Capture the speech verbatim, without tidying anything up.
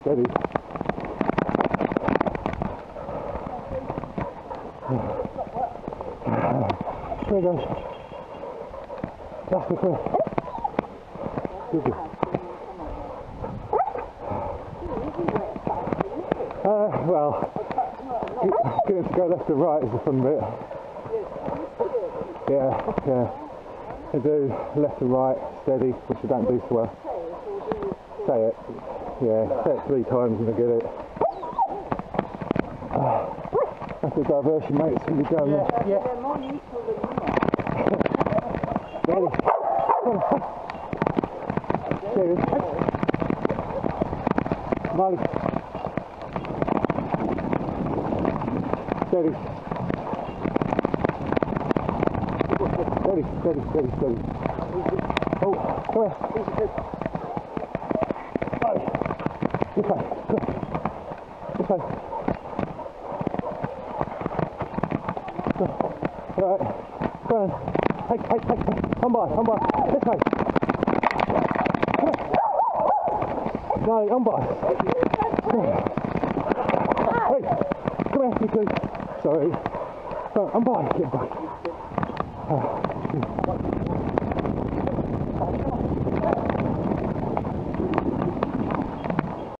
Steady. There goes. That's the clear. Good, good. Uh, well, getting to go left and right is the fun bit. Yeah, yeah. I do left and right, steady, which I don't do so well. Say it. Yeah, say it three times and I get it. Uh, that's a diversion, mate. It's going to be done. Yeah, yeah. They're more useful than you are. Ready? Come on. Serious. Molly. Steady. Steady, steady, steady, steady. Oh, come here. Molly. This way. Good. This way. Go. All right. Go on. Hey, hey, hey, hey. Come by, come by. This way. Come here. No, come by. Come here. Hey, come here, you two. Sorry. Come on, I'm by. Get back. Uh,